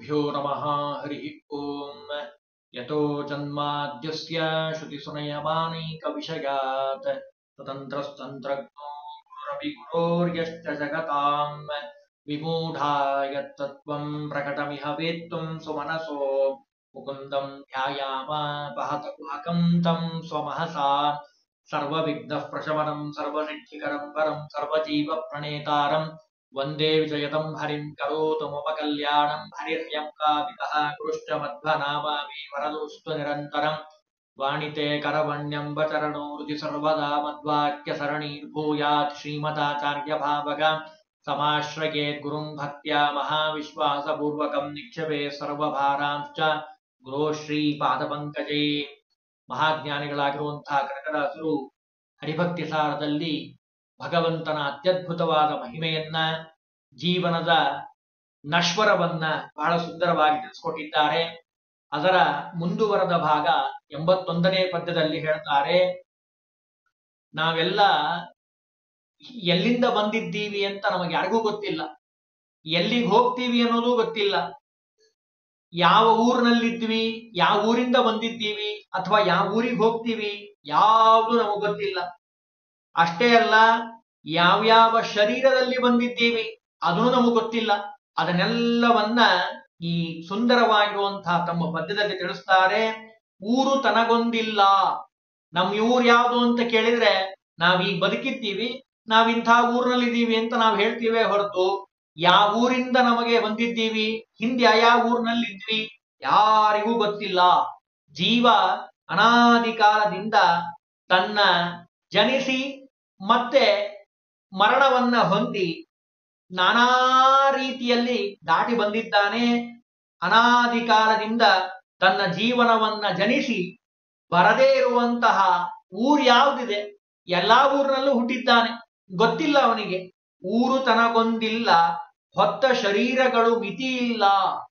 श्रीगुरुभ्यो नमः। हरिः ओम्। यतो जन्माद्यस्य श्रुतिसुनयमानैकविषयात् स्वतन्त्रस्तन्त्रज्ञो गुरुरपि जगताम् विमूढा यत्तत्त्वम् प्रकटमिह वेत्तुम् सुमनसो मुकुन्दम् ध्यायाम पहतकुहकम् तम् स्वमहसा सर्वविघ्नः प्रशमनम् सर्वसिद्धिकरम् परम् सर्वजीवप्रणेतारम् वन्दे विजयतम् हरिम् करोतु मम कल्याणम् हरिर्यम् कापितः कुरुश्च मध्वनामामि वरदोऽस्तु निरन्तरम् वाणिते करवण्यम् वचरणो हृदि सर्वदा मद्वाक्यसरणीर्भूयात् श्रीमदाचार्यभावग समाश्रयेत् गुरुम् भक्त्या महाविश्वासपूर्वकम् निक्षेपे सर्वभारांश्च गुरो ಶ್ರೀಪಾದಪಂಕಜೇ. ಮಹಾಜ್ಞಾನಿಗಳಾಗಿರುವಂತಹ ಕನಕದಾಸರು ಹರಿಭಕ್ತಿ ಸಾರದಲ್ಲಿ ಭಗವಂತನ ಅತ್ಯದ್ಭುತವಾದ ಮಹಿಮೆಯನ್ನ, ಜೀವನದ ನಶ್ವರವನ್ನ ಬಹಳ ಸುಂದರವಾಗಿ ತಿಳಿಸಿಕೊಟ್ಟಿದ್ದಾರೆ. ಅದರ ಮುಂದುವರೆದ ಭಾಗ 81ನೇ ಪದ್ಯದಲ್ಲಿ ಹೇಳ್ತಾರೆ, ನಾವೆಲ್ಲ ಎಲ್ಲಿಂದ ಬಂದಿದ್ದೀವಿ ಅಂತ ನಮಗೆ ಯಾರಿಗೂ ಗೊತ್ತಿಲ್ಲ, ಎಲ್ಲಿಗೆ ಹೋಗ್ತೀವಿ ಅನ್ನೋದು ಗೊತ್ತಿಲ್ಲ, ಯಾವ ಊರಿನಲ್ಲಿದ್ವಿ, ಯಾವ ಊರಿಂದ ಬಂದಿದ್ದೀವಿ ಅಥವಾ ಯಾವ ಊರಿಗೆ ಹೋಗ್ತೀವಿ ಯಾವುದು ನಮಗೆ ಗೊತ್ತಿಲ್ಲ. ಅಷ್ಟೇ ಅಲ್ಲ, ಯಾವ್ಯಾವ ಶರೀರದಲ್ಲಿ ಬಂದಿದ್ದೀವಿ ಅದನ್ನು ನಮಗೆ ಗೊತ್ತಿಲ್ಲ. ಅದನ್ನೆಲ್ಲವನ್ನ ಈ ಸುಂದರವಾಗಿರುವಂತಹ ತಮ್ಮ ಪದ್ಯದಲ್ಲಿ ತಿಳಿಸ್ತಾರೆ. ಊರು ತನಗೊಂದಿಲ್ಲ. ನಮ್ ಊರು ಯಾವುದು ಅಂತ ಕೇಳಿದ್ರೆ ನಾವೀಗ ಬದುಕಿದ್ದೀವಿ, ನಾವಿಂಥ ಊರಿನಲ್ಲಿದ್ದೀವಿ ಅಂತ ನಾವು ಹೇಳ್ತೀವಿ ಹೊರತು ಯಾವ ಊರಿಂದ ನಮಗೆ ಬಂದಿದ್ದೀವಿ, ಹಿಂದೆ ಯಾವ ಊರಿನಲ್ಲಿದ್ವಿ ಯಾರಿಗೂ ಗೊತ್ತಿಲ್ಲ. ಜೀವ ಅನಾದಿ ಕಾಲದಿಂದ ತನ್ನ ಜನಿಸಿ ಮತ್ತೆ ಮರಣವನ್ನ ಹೊಂದಿ ನಾನಾ ರೀತಿಯಲ್ಲಿ ದಾಟಿ ಬಂದಿದ್ದಾನೆ. ಅನಾದಿ ಕಾಲದಿಂದ ತನ್ನ ಜೀವನವನ್ನ ಜನಿಸಿ ಬರದೇ ಇರುವಂತಹ ಊರು ಯಾವುದಿದೆ, ಎಲ್ಲಾ ಊರಿನಲ್ಲೂ ಹುಟ್ಟಿದ್ದಾನೆ, ಗೊತ್ತಿಲ್ಲ ಅವನಿಗೆ. ಊರು ತನಗೊಂದಿಲ್ಲ, ಹೊತ್ತ ಶರೀರಗಳು ಮಿತಿ ಇಲ್ಲ.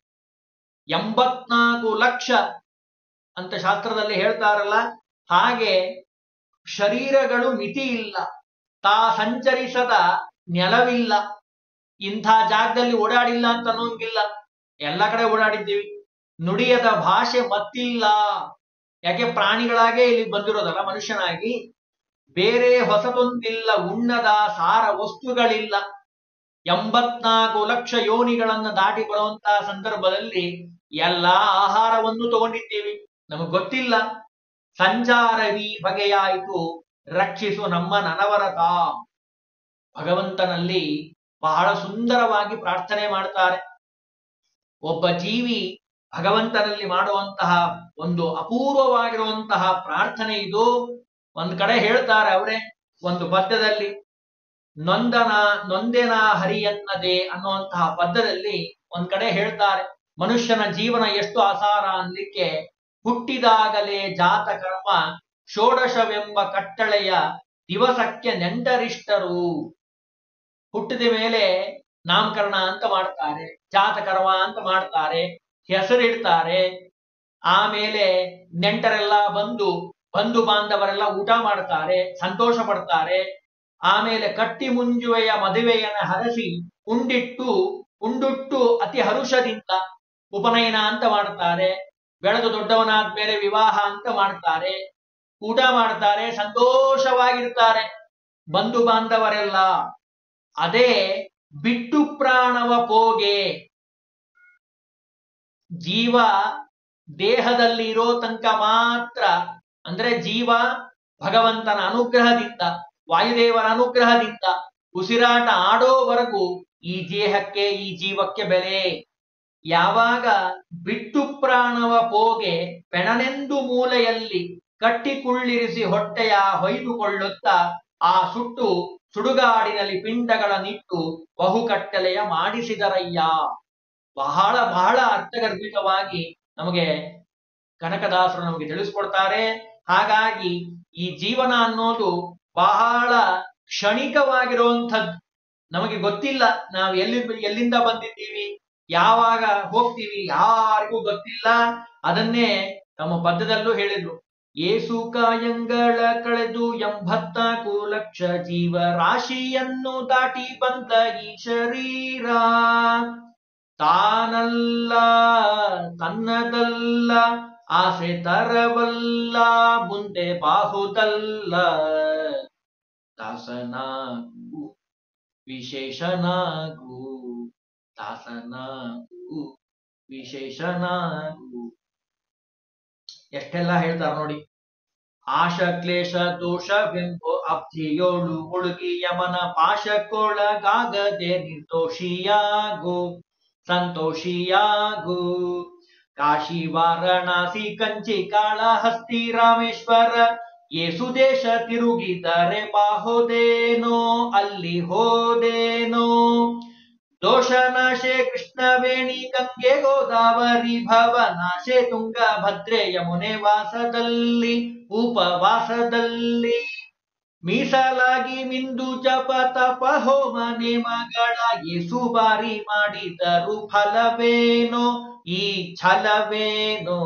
84 ಲಕ್ಷ ಅಂತ ಶಾಸ್ತ್ರದಲ್ಲಿ ಹೇಳ್ತಾರಲ್ಲ, ಹಾಗೆ ಶರೀರಗಳು ಮಿತಿ ಇಲ್ಲ. ತಾ ಸಂಚರಿಸದ ನೆಲವಿಲ್ಲ. ಇಂಥ ಜಾಗದಲ್ಲಿ ಓಡಾಡಿಲ್ಲ ಅಂತ ಅನ್ನೋಂಗಿಲ್ಲ, ಎಲ್ಲ ಕಡೆ ಓಡಾಡಿದ್ದೀವಿ. ನುಡಿಯದ ಭಾಷೆ ಮತ್ತಿಲ್ಲ. ಯಾಕೆ ಪ್ರಾಣಿಗಳಾಗೆ ಇಲ್ಲಿ ಬಂದಿರೋದಲ್ಲ ಮನುಷ್ಯನಾಗಿ. ಬೇರೆ ಹೊಸದೊಂದಿಲ್ಲ, ಉಣ್ಣದ ಸಾರ ವಸ್ತುಗಳಿಲ್ಲ. 84 ಲಕ್ಷ ಯೋನಿಗಳನ್ನ ದಾಟಿ ಬರುವಂತಹ ಸಂದರ್ಭದಲ್ಲಿ ಎಲ್ಲಾ ಆಹಾರವನ್ನು ತಗೊಂಡಿದ್ದೀವಿ, ನಮಗ್ ಗೊತ್ತಿಲ್ಲ. ಸಂಚಾರವಿ ಬಗೆಯಾಯಿತು, ರಕ್ಷಿಸು ನಮ್ಮ ನನವರತ. ಭಗವಂತನಲ್ಲಿ ಬಹಳ ಸುಂದರವಾಗಿ ಪ್ರಾರ್ಥನೆ ಮಾಡ್ತಾರೆ. ಒಬ್ಬ ಜೀವಿ ಭಗವಂತನಲ್ಲಿ ಮಾಡುವಂತಹ ಒಂದು ಅಪೂರ್ವವಾಗಿರುವಂತಹ ಪ್ರಾರ್ಥನೆ ಇದು. ಒಂದ್ ಕಡೆ ಹೇಳ್ತಾರೆ ಅವರೇ ಒಂದು ಪದ್ಯದಲ್ಲಿ, ನೊಂದೆನ ಹರಿಯನ್ನದೆ ಅನ್ನುವಂತಹ ಪದ್ಯದಲ್ಲಿ ಒಂದ್ ಕಡೆ ಹೇಳ್ತಾರೆ, ಮನುಷ್ಯನ ಜೀವನ ಎಷ್ಟು ಅಸಾರ ಅನ್ಲಿಕ್ಕೆ, ಹುಟ್ಟಿದಾಗಲೇ ಜಾತ ಕರ್ಮ ಷೋಡಶವೆಂಬ ಕಟ್ಟಳೆಯ ದಿವಸಕ್ಕೆ ನೆಂಟರಿಷ್ಟರು. ಹುಟ್ಟಿದ ಮೇಲೆ ನಾಮಕರಣ ಅಂತ ಮಾಡ್ತಾರೆ, ಜಾತಕರ್ಮ ಅಂತ ಮಾಡ್ತಾರೆ, ಹೆಸರಿಡ್ತಾರೆ. ಆಮೇಲೆ ನೆಂಟರೆಲ್ಲ ಬಂದು ಬಂಧು ಬಾಂಧವರೆಲ್ಲ ಊಟ ಮಾಡ್ತಾರೆ, ಸಂತೋಷ ಪಡ್ತಾರೆ. ಆಮೇಲೆ ಕಟ್ಟಿ ಮುಂಜುವೆಯ ಮದುವೆಯನ್ನ ಹರಸಿ ಉಂಡುಟ್ಟು ಅತಿ ಹರುಷದಿಂದ ಉಪನಯನ ಅಂತ ಮಾಡ್ತಾರೆ. ಬೆಳೆದು ದೊಡ್ಡವನಾದ್ಮೇಲೆ ವಿವಾಹ ಅಂತ ಮಾಡ್ತಾರೆ, ಊಟ ಮಾಡ್ತಾರೆ, ಸಂತೋಷವಾಗಿರ್ತಾರೆ ಬಂಧು ಬಾಂಧವರೆಲ್ಲ. ಅದೇ ಬಿಟ್ಟು ಪ್ರಾಣವ ಪೋಗೆ. ಜೀವ ದೇಹದಲ್ಲಿ ಇರೋ ತನಕ ಮಾತ್ರ, ಅಂದ್ರೆ ಜೀವ ಭಗವಂತನ ಅನುಗ್ರಹದಿಂದ, ವಾಯುದೇವರ ಅನುಗ್ರಹದಿಂದ ಉಸಿರಾಟ ಆಡೋವರೆಗೂ ಈ ದೇಹಕ್ಕೆ, ಈ ಜೀವಕ್ಕೆ ಬೆಲೆ. ಯಾವಾಗ ಬಿಟ್ಟು ಪ್ರಾಣವ ಪೋಗೆ ಪೆಣನೆಂದು ಮೂಲೆಯಲ್ಲಿ ಕಟ್ಟಿ ಕುಳ್ಳಿರಿಸಿ ಹೊಟ್ಟೆಯ ಹೊಯ್ದುಕೊಳ್ಳುತ್ತಾ ಆ ಸುಡುಗಾಡಿನಲ್ಲಿ ಪಿಂಡಗಳ ನಿಟ್ಟು ಬಹುಕಟ್ಟಲೆಯ ಮಾಡಿಸಿದರಯ್ಯ. ಬಹಳ ಬಹಳ ಅರ್ಥಗರ್ಭಿತವಾಗಿ ನಮಗೆ ಕನಕದಾಸರು ನಮಗೆ ತಿಳಿಸ್ಕೊಡ್ತಾರೆ. ಹಾಗಾಗಿ ಈ ಜೀವನ ಅನ್ನೋದು ಬಹಳ ಕ್ಷಣಿಕವಾಗಿರುವಂಥದ್ದು. ನಮಗೆ ಗೊತ್ತಿಲ್ಲ ನಾವು ಎಲ್ಲಿಂದ ಬಂದಿದ್ದೀವಿ, ಯಾವಾಗ ಹೋಗ್ತೀವಿ ಯಾರಿಗೂ ಗೊತ್ತಿಲ್ಲ. ಅದನ್ನೇ ತಮ್ಮ ಪದ್ಯದಲ್ಲೂ ಹೇಳಿದ್ರು, ಏಸು ಕಾಯಂಗಳ ಕಳೆದು 84 ಲಕ್ಷ ಜೀವ ರಾಶಿಯನ್ನು ದಾಟಿ ಬಂದ ಈ ಶರೀರ. ತಾನಲ್ಲ ತನ್ನದಲ್ಲ ಆಸೆ ತರವಲ್ಲ ಮುಂದೆ ಬಾಹುದಲ್ಲ ದಾಸನಾಗು ವಿಶೇಷನಾಗು ದಾಸನಾಗು ವಿಶೇಷನಾಗು. ಎಷ್ಟೆಲ್ಲ ಹೇಳ್ತಾರ ನೋಡಿ. ಆಶ ಕ್ಲೇಶ ದೋಷವೆಂಬೋ ಅಬ್ಧಿಯೋಳು ಮುಳುಗಿ ಯಮನ ಪಾಶಕ್ಕೊಳಗಾಗದೆ ನಿರ್ದೋಷಿಯಾಗು ಸಂತೋಷಿಯಾಗು. ಕಾಶಿ ವಾರಣಾಸಿ ಕಂಚಿ ಕಾಳಹಸ್ತಿ ರಾಮೇಶ್ವರ ಏಸು ದೇಶ ತಿರುಗಿದರೆ ಬಾಹೋದೇನೋ ಅಲ್ಲಿ ಹೋದೇನೋ. ದೋಷನಾಶೆ ಕೃಷ್ಣವೇಣಿ ಗಂಗೆ ಗೋದಾವರಿ ಭವನಾಶೆ ತುಂಗಭದ್ರೆ ಯಮುನೆ ವಾಸದಲ್ಲಿ ಉಪವಾಸದಲ್ಲಿ. ಮೀಸಲಾಗಿ ಮಿಂದು ಜಪ ತಪ ಹೋಮ ನೇಮಗಳ ಏಸು ಬಾರಿ ಮಾಡಿದರು ಫಲವೇನೋ ಈ ಛಲವೇನೋ.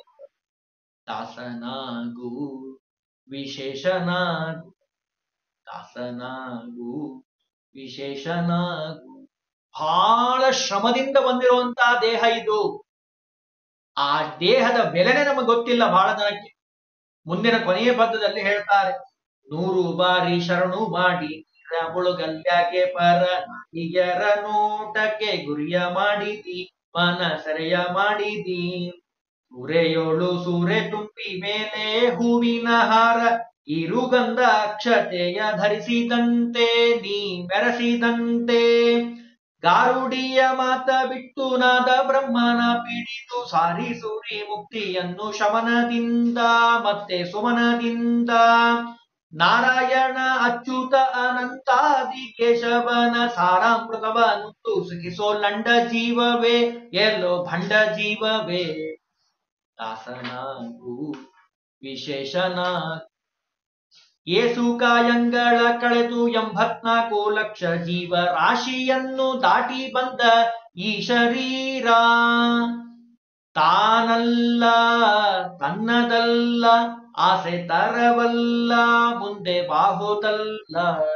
ದಾಸನಾಗು ವಿಶೇಷನಾಗು ದಾಸನಾಗು ವಿಶೇಷನಾಗು. ಬಹಳ ಶ್ರಮದಿಂದ ಬಂದಿರುವಂತಹ ದೇಹ ಇದು. ಆ ದೇಹದ ಬೆಲೆನೆ ನಮಗೆ ಗೊತ್ತಿಲ್ಲ ಬಹಳ ಜನಕ್ಕೆ. ಮುಂದಿನ ಕೊನೆಯ ಪದ್ಯದಲ್ಲಿ ಹೇಳ್ತಾರೆ, 100 ಬಾರಿ ಶರಣು ಮಾಡಿ ಮುಳುಗಲ್ಯಾಗೆ ಪರ ಹಿಯರ ನೋಟಕ್ಕೆ ಗುರಿಯ ಮಾಡಿದಿ ಮನ ಸೆರೆಯ ಮಾಡಿದಿ. ಸೂರೆಯೋಳು ಸೂರೆ ತುಂಬಿ ಮೇಲೆ ಹೂವಿನ ಹಾರ ಇರುಗಂಧ ಅಕ್ಷತೆಯ ಧರಿಸಿದಂತೆ ನೀ ಮೆರೆಸಿದಂತೆ. ಗಾರುಡಿಯ ಮಾತ ಬಿಟ್ಟು ನಾದ ಬ್ರಹ್ಮನ ಪಿಡಿದು ಸಾರಿ ಸೂರಿ ಮುಕ್ತಿಯನ್ನು ಶಮನದಿಂದ ಮತ್ತೆ ಸುಮನದಿಂದ. ನಾರಾಯಣ ಅಚ್ಯುತ ಅನಂತಾದಿ ಕೇಶವನ ಸಾರಾಮೃತವ ನುತ್ತು ಸುಖಿಸೋ ಲಂಡ ಜೀವವೇ ಎಲ್ಲೋ ಭಂಡ ಜೀವವೇ. ದಾಸನಾಗು ವಿಶೇಷನಾಗು. ಏಸು ಕಾಯಂಗಳ ಕಳೆದು 84 ಲಕ್ಷ ಜೀವ ರಾಶಿಯನ್ನು ದಾಟಿ ಬಂದ ಈ ಶರೀರ. ತಾನಲ್ಲ ತನ್ನದಲ್ಲ ಆಸೆ ತರವಲ್ಲ ಮುಂದೆ ಬಾಹುದಲ್ಲ.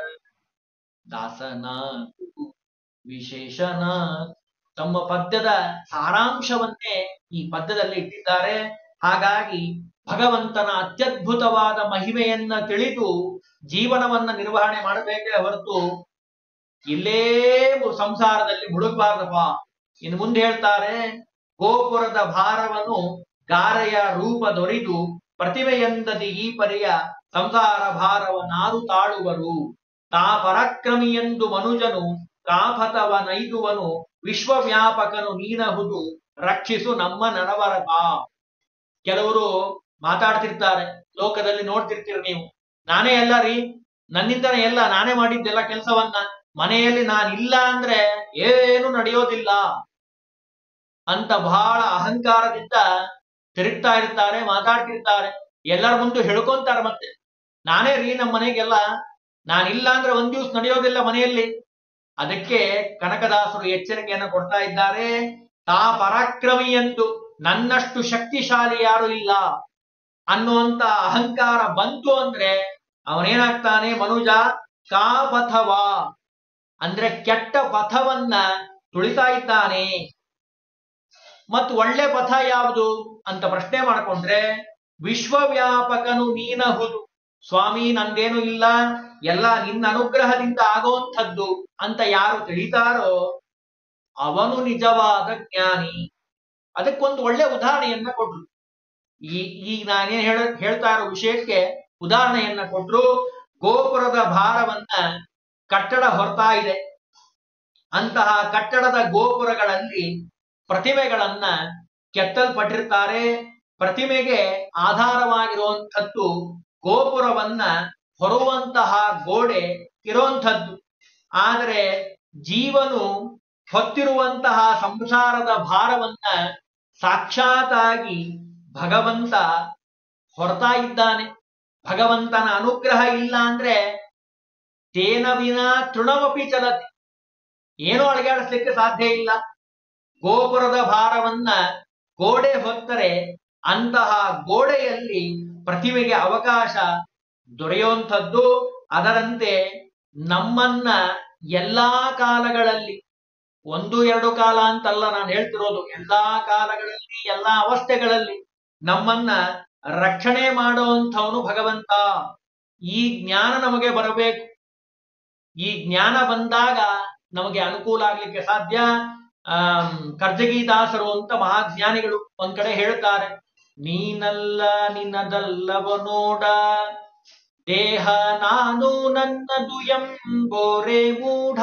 ದಾಸನಾಗು ವಿಶೇಷನಾಗು. ತಮ್ಮ ಪದ್ಯದ ಸಾರಾಂಶವನ್ನೇ ಈ ಪದ್ಯದಲ್ಲಿ ಇಟ್ಟಿದ್ದಾರೆ. ಹಾಗಾಗಿ ಭಗವಂತನ ಅತ್ಯದ್ಭುತವಾದ ಮಹಿಮೆಯನ್ನ ತಿಳಿದು ಜೀವನವನ್ನ ನಿರ್ವಹಣೆ ಮಾಡಬೇಕೇ ಹೊರತು ಇಲ್ಲೇ ಸಂಸಾರದಲ್ಲಿ ಮುಳುಗಬಾರ್ದಪ್ಪ. ಇನ್ನು ಮುಂದೆ ಹೇಳ್ತಾರೆ, ಗೋಪುರದ ಭಾರವನ್ನು ಗಾರೆಯ ರೂಪ ದೊರೆದು ಪ್ರತಿಮೆಯಂದದಿ ಈ ಪರಿಯ ಸಂಸಾರ ಭಾರವನಾರು ತಾಳುವರು. ತಾ ಪರಾಕ್ರಮಿ ಎಂದು ಮನುಜನು ಕಾಪತವ ನೈದುವನು ವಿಶ್ವವ್ಯಾಪಕನು ನೀನಹುದು ರಕ್ಷಿಸು ನಮ್ಮ ನಡವರತ. ಕೆಲವರು ಮಾತಾಡ್ತಿರ್ತಾರೆ, ಲೋಕದಲ್ಲಿ ನೋಡ್ತಿರ್ತೀರಿ ನೀವು, ನಾನೇ ಎಲ್ಲ ರೀ, ನನ್ನಿಂದನೇ ಎಲ್ಲ, ನಾನೇ ಮಾಡಿದ್ದೆಲ್ಲ ಕೆಲಸವನ್ನ, ಮನೆಯಲ್ಲಿ ನಾನಿಲ್ಲ ಅಂದ್ರೆ ಏನು ನಡೆಯೋದಿಲ್ಲ ಅಂತ ಬಹಳ ಅಹಂಕಾರದಿಂದ ತಿರುಗ್ತಾ ಇರ್ತಾರೆ, ಮಾತಾಡ್ತಿರ್ತಾರೆ. ಎಲ್ಲರ ಮುಂದೆ ಹೇಳ್ಕೊಂತಾರೆ, ಮತ್ತೆ ನಾನೇ ರೀ ನಮ್ಮ ಮನೆಗೆಲ್ಲ, ನಾನಿಲ್ಲ ಅಂದ್ರೆ ಒಂದ್ ದಿವ್ಸ ನಡೆಯೋದಿಲ್ಲ ಮನೆಯಲ್ಲಿ. ಅದಕ್ಕೆ ಕನಕದಾಸರು ಎಚ್ಚರಿಕೆಯನ್ನು ಕೊಡ್ತಾ ಇದ್ದಾರೆ. ತಾ ಪರಾಕ್ರಮಿ ಎಂದು, ನನ್ನಷ್ಟು ಶಕ್ತಿಶಾಲಿ ಯಾರು ಇಲ್ಲ ಅನ್ನುವಂತ ಅಹಂಕಾರ ಬಂತು ಅಂದ್ರೆ ಅವನೇನಾಗ್ತಾನೆ, ಮನುಜ ಕಾಪಥವ ಅಂದ್ರೆ ಕೆಟ್ಟ ಪಥವನ್ನ ತುಳಿತಾ ಇದ್ದಾನೆ. ಮತ್ತು ಒಳ್ಳೆ ಪಥ ಯಾವುದು ಅಂತ ಪ್ರಶ್ನೆ ಮಾಡಿಕೊಂಡ್ರೆ, ವಿಶ್ವವ್ಯಾಪಕನು ನೀನಹುದು. ಸ್ವಾಮಿ ನಂದೇನು ಇಲ್ಲ, ಎಲ್ಲ ನಿನ್ನ ಅನುಗ್ರಹದಿಂದ ಆಗುವಂಥದ್ದು ಅಂತ ಯಾರು ತಿಳಿತಾರೋ ಅವನು ನಿಜವಾದ ಜ್ಞಾನಿ. ಅದಕ್ಕೊಂದು ಒಳ್ಳೆ ಉದಾಹರಣೆಯನ್ನ ಕೊಟ್ರು. ಈಗ ನಾನೇನ್ ಹೇಳ್ತಾ ಇರೋ ವಿಷಯಕ್ಕೆ ಉದಾಹರಣೆಯನ್ನ ಕೊಟ್ರು. ಗೋಪುರದ ಭಾರವನ್ನ ಕಟ್ಟಡ ಹೊರ್ತಾ ಇದೆ. ಅಂತಹ ಕಟ್ಟಡದ ಗೋಪುರಗಳಲ್ಲಿ ಪ್ರತಿಮೆಗಳನ್ನ ಕೆತ್ತಲ್ಪಟ್ಟಿರ್ತಾರೆ. ಪ್ರತಿಮೆಗೆ ಆಧಾರವಾಗಿರುವಂಥದ್ದು ಗೋಪುರವನ್ನ ಹೊರುವಂತಹ ಗೋಡೆ ಇರುವಂಥದ್ದು. ಆದರೆ ಜೀವನು ಹೊತ್ತಿರುವಂತಹ ಸಂಸಾರದ ಭಾರವನ್ನ ಸಾಕ್ಷಾತ್ತಾಗಿ ಭಗವಂತ ಹೊರತಾ ಇದ್ದಾನೆ. ಭಗವಂತನ ಅನುಗ್ರಹ ಇಲ್ಲ ಅಂದ್ರೆ ತೇನ ವಿನಾ ತೃಣಮಪಿ ಚಲತಿ, ಏನೂ ಅಳಗಾಡಿಸ್ಲಿಕ್ಕೆ ಸಾಧ್ಯ ಇಲ್ಲ. ಗೋಪುರದ ಭಾರವನ್ನ ಗೋಡೆ ಹೊತ್ತರೆ ಅಂತಹ ಗೋಡೆಯಲ್ಲಿ ಪ್ರತಿಮೆಗೆ ಅವಕಾಶ ದೊರೆಯುವಂಥದ್ದು. ಅದರಂತೆ ನಮ್ಮನ್ನ ಎಲ್ಲಾ ಕಾಲಗಳಲ್ಲಿ ಒಂದು ಎರಡು ಕಾಲ ಅಂತಲ್ಲ ನಾನು ಹೇಳ್ತಿರೋದು, ಎಲ್ಲಾ ಕಾಲಗಳಲ್ಲಿ ಎಲ್ಲಾ ಅವಸ್ಥೆಗಳಲ್ಲಿ ನಮ್ಮನ್ನ ರಕ್ಷಣೆ ಮಾಡುವಂಥವನು ಭಗವಂತ. ಈ ಜ್ಞಾನ ನಮಗೆ ಬರಬೇಕು. ಈ ಜ್ಞಾನ ಬಂದಾಗ ನಮಗೆ ಅನುಕೂಲ ಆಗ್ಲಿಕ್ಕೆ ಸಾಧ್ಯ. ಕರ್ಜಗಿದಾಸರು ಅಂತ ಮಹಾಜ್ಞಾನಿಗಳು ಒಂದ್ ಕಡೆ ಹೇಳ್ತಾರೆ, ನೀನಲ್ಲ ನಿನ್ನದಲ್ಲವ ನೋಡ, ದೇಹ ನಾನು ನನ್ನದು ಎಂಬೋರೆ ಮೂಢ,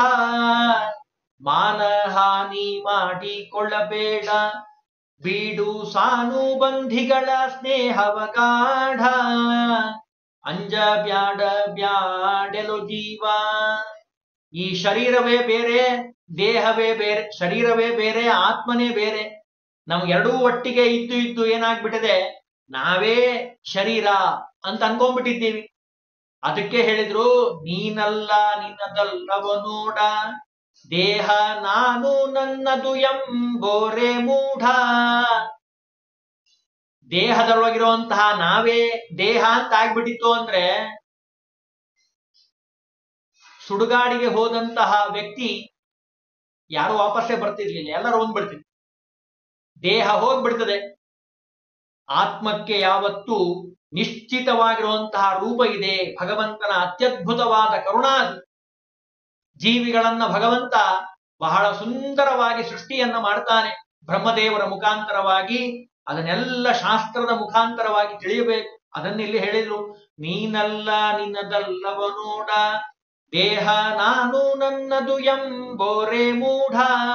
ಮಾನಹಾನಿ ಮಾಡಿಕೊಳ್ಳಬೇಡ, ಬೀಡು ಸಾನುಬಂಧಿಗಳ ಸ್ನೇಹವ ಗಾಢ, ಅಂಜ ಬ್ಯಾಡ ಬ್ಯಾಡೆಲು ಜೀವ. ಈ ಶರೀರವೇ ಬೇರೆ, ದೇಹವೇ ಬೇರೆ, ಶರೀರವೇ ಬೇರೆ, ಆತ್ಮನೇ ಬೇರೆ. ನಮ್ಗೆರಡೂ ಒಟ್ಟಿಗೆ ಇದ್ದು ಏನಾಗ್ಬಿಟ್ಟಿದೆ, ನಾವೇ ಶರೀರ ಅಂತ ಅನ್ಕೊಂಡ್ಬಿಟ್ಟಿದ್ದೀವಿ. ಅದಕ್ಕೆ ಹೇಳಿದ್ರು, ನೀನಲ್ಲ ನಿನ್ನದಲ್ಲವ ನೋಡ, ದೇಹ ನಾನು ನನ್ನದು ಎಂಬೋರೆ ಮೂಢ. ದೇಹದೊಳಗಿರುವಂತಹ ನಾವೇ ದೇಹ ಅಂತ ಆಗ್ಬಿಟ್ಟಿತ್ತು ಅಂದ್ರೆ, ಸುಡುಗಾಡಿಗೆ ಹೋದಂತಹ ವ್ಯಕ್ತಿ ಯಾರು ವಾಪಸ್ಸೇ ಬರ್ತಿರ್ಲಿಲ್ಲ, ಎಲ್ಲರೂ ಹೋಗ್ಬಿಡ್ತಿದ್ರು. ದೇಹ ಹೋಗ್ಬಿಡ್ತದೆ. ಆತ್ಮಕ್ಕೆ ಯಾವತ್ತೂ ನಿಶ್ಚಿತವಾಗಿರುವಂತಹ ರೂಪ ಇದೆ. ಭಗವಂತನ ಅತ್ಯದ್ಭುತವಾದ ಕರುಣಾದಿ. ಜೀವಿಗಳನ್ನ ಭಗವಂತ ಬಹಳ ಸುಂದರವಾಗಿ ಸೃಷ್ಟಿಯನ್ನ ಮಾಡ್ತಾನೆ ಬ್ರಹ್ಮದೇವರ ಮುಖಾಂತರವಾಗಿ. ಅದನ್ನೆಲ್ಲ ಶಾಸ್ತ್ರದ ಮುಖಾಂತರವಾಗಿ ತಿಳಿಯಬೇಕು. ಅದನ್ನಿಲ್ಲಿ ಹೇಳಿದ್ರು, ನೀನಲ್ಲ ನಿನ್ನದಲ್ಲವ ನೋಡ, ದೇಹ ನಾನು ನನ್ನದು ಎಂಬೋರೆ ಮೂಢ,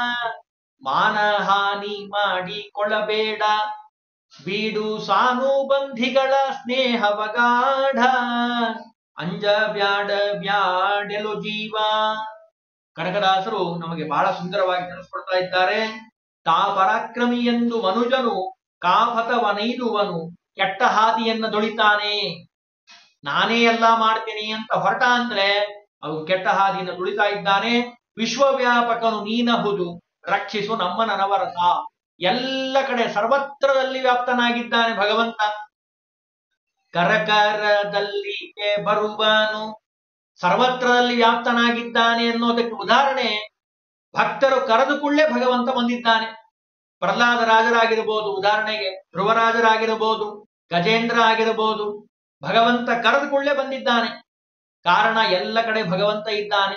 ಮಾನಹಾನಿ ಮಾಡಿಕೊಳ್ಳಬೇಡ, ಬೀಡು ಸಾನುಬಂಧಿಗಳ ಸ್ನೇಹವ ಗಾಢ, ಅಂಜ ಬ್ಯಾಡ ಬ್ಯಾಡೆಲು ಜೀವ. ಕನಕದಾಸರು ನಮಗೆ ಬಹಳ ಸುಂದರವಾಗಿ ತಿಳಿಸ್ಕೊಡ್ತಾ ಇದ್ದಾರೆ. ತಾ ಪರಾಕ್ರಮಿ ಎಂದು ಮನುಜನು ಕಾಪತವನೈದುವನು, ಕೆಟ್ಟ ಹಾದಿಯನ್ನ ದೊಳಿತಾನೆ. ನಾನೇ ಎಲ್ಲ ಮಾಡ್ತೀನಿ ಅಂತ ಹೊರಟ ಅಂದ್ರೆ ಅವು ಕೆಟ್ಟ ಹಾದಿಯನ್ನು ತುಳಿತಾ ಇದ್ದಾನೆ. ವಿಶ್ವವ್ಯಾಪಕನು ನೀನಹುದು, ರಕ್ಷಿಸು ನಮ್ಮ ನನವರತ. ಎಲ್ಲ ಕಡೆ ಸರ್ವತ್ರದಲ್ಲಿ ವ್ಯಾಪ್ತನಾಗಿದ್ದಾನೆ ಭಗವಂತ. ಕರಕರದಲ್ಲಿಗೆ ಬರುವನು, ಸರ್ವತ್ರದಲ್ಲಿ ವ್ಯಾಪ್ತನಾಗಿದ್ದಾನೆ ಅನ್ನೋದಕ್ಕೆ ಉದಾಹರಣೆ, ಭಕ್ತರು ಕರೆದು ಕೂಡಲೇ ಭಗವಂತ ಬಂದಿದ್ದಾನೆ. ಪ್ರಹ್ಲಾದ ರಾಜರಾಗಿರ್ಬೋದು, ಉದಾಹರಣೆಗೆ ಧ್ರುವರಾಜರಾಗಿರಬಹುದು, ಗಜೇಂದ್ರ ಆಗಿರಬಹುದು, ಭಗವಂತ ಕರೆದು ಕೂಡಲೇ ಬಂದಿದ್ದಾನೆ. ಕಾರಣ ಎಲ್ಲ ಕಡೆ ಭಗವಂತ ಇದ್ದಾನೆ.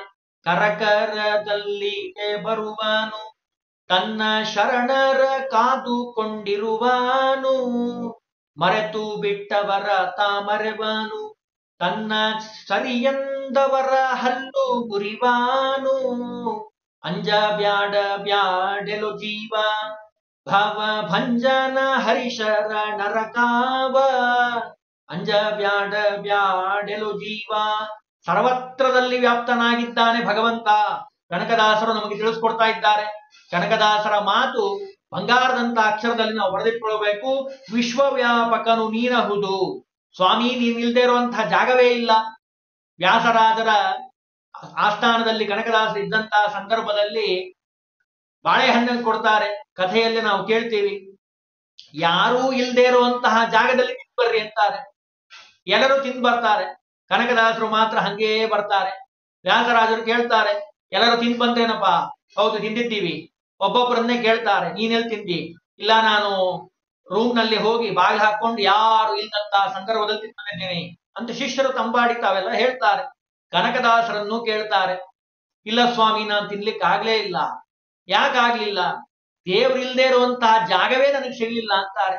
ಕರಕರದಲ್ಲಿಗೆ ಬರುವನು, ತನ್ನ ಶರಣರ ಕಾದುಕೊಂಡಿರುವನು, ಮರೆತು ಬಿಟ್ಟವರ ತಾಮರೆವನು, ತನ್ನ ಸರಿಯಂದವರ ಹಲ್ಲು ಮುರಿವಾನು, ಅಂಜ ಬ್ಯಾಡ ಬ್ಯಾಡೆಲು ಜೀವ, ಭವ ಭಂಜನ ಹರಿಶರ ನರಕಾವ, ಅಂಜ ಬ್ಯಾಡ ಬ್ಯಾಡೆಲು ಜೀವ. ಸರ್ವತ್ರದಲ್ಲಿ ವ್ಯಾಪ್ತನಾಗಿದ್ದಾನೆ ಭಗವಂತ. ಕನಕದಾಸರು ನಮಗೆ ತಿಳಿಸ್ಕೊಡ್ತಾ ಇದ್ದಾರೆ. ಕನಕದಾಸರ ಮಾತು ಬಂಗಾರದಂತ ಅಕ್ಷರದಲ್ಲಿ ನಾವು ಬರೆದಿಟ್ಕೊಳ್ಬೇಕು. ವಿಶ್ವವ್ಯಾಪಕನು ನೀನಹುದು. ಸ್ವಾಮಿ, ನೀನಿಲ್ದೇ ಇರುವಂತಹ ಜಾಗವೇ ಇಲ್ಲ. ವ್ಯಾಸರಾಜರ ಆಸ್ಥಾನದಲ್ಲಿ ಕನಕದಾಸರು ಇದ್ದಂತಹ ಸಂದರ್ಭದಲ್ಲಿ ಬಾಳೆಹಣ್ಣನ್ನು ಕೊಡ್ತಾರೆ. ಕಥೆಯಲ್ಲಿ ನಾವು ಕೇಳ್ತೀವಿ, ಯಾರೂ ಇಲ್ಲದೆ ಇರುವಂತಹ ಜಾಗದಲ್ಲಿ ತಿಂದು ಬರ್ರಿ ಅಂತಾರೆ. ಎಲ್ಲರೂ ತಿಂದು ಬರ್ತಾರೆ, ಕನಕದಾಸರು ಮಾತ್ರ ಹಂಗೇ ಬರ್ತಾರೆ. ವ್ಯಾಸರಾಜರು ಕೇಳ್ತಾರೆ, ಎಲ್ಲರೂ ತಿಂದು ಬಂದ್ರೇನಪ್ಪ? ಹೌದು ತಿಂದಿದ್ದೀವಿ. ಒಬ್ಬೊಬ್ಬರನ್ನೇ ಕೇಳ್ತಾರೆ, ನೀನೆಲ್ಲಿ ತಿಂದಿ? ಇಲ್ಲ, ನಾನು ರೂಮ್ ನಲ್ಲಿ ಹೋಗಿ ಬಾಗಿಲು ಹಾಕೊಂಡು ಯಾರು ಇಲ್ಲದಂತಹ ಸಂದರ್ಭದಲ್ಲಿ ತಿಂದಿದ್ದೀನಿ ಅಂತ ಶಿಷ್ಯರು ತಂಬಾಡಿ ತಾವೆಲ್ಲ ಹೇಳ್ತಾರೆ. ಕನಕದಾಸರನ್ನು ಕೇಳ್ತಾರೆ, ಇಲ್ಲ ಸ್ವಾಮಿ, ನಾನು ತಿನ್ಲಿಕ್ಕೆ ಆಗ್ಲೇ ಇಲ್ಲ. ಯಾಕಾಗ್ಲಿಲ್ಲ? ದೇವರಿಲ್ದೇ ಇರುವಂತಹ ಜಾಗವೇ ನನಗೆ ಸಿಗಲಿಲ್ಲ ಅಂತಾರೆ.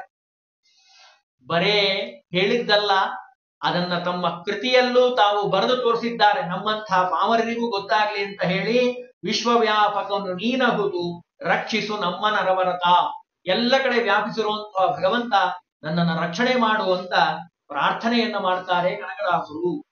ಬರೇ ಹೇಳಿದ್ದಲ್ಲ, ಅದನ್ನ ತಮ್ಮ ಕೃತಿಯಲ್ಲೂ ತಾವು ಬರೆದು ತೋರಿಸಿದ್ದಾರೆ. ನಮ್ಮಂತಹ ಪಾಮರರಿಗೂ ಗೊತ್ತಾಗ್ಲಿ ಅಂತ ಹೇಳಿ, ವಿಶ್ವವ್ಯಾಪಕನು ನೀನಹುದು, ರಕ್ಷಿಸು ನಮ್ಮ ನರವರತ. ಎಲ್ಲ ಕಡೆ ವ್ಯಾಪಿಸಿರುವಂತಹ ಭಗವಂತ ನನ್ನನ್ನು ರಕ್ಷಣೆ ಮಾಡುವಂತ ಪ್ರಾರ್ಥನೆಯನ್ನ ಮಾಡ್ತಾರೆ ಕನಕದಾಸರು.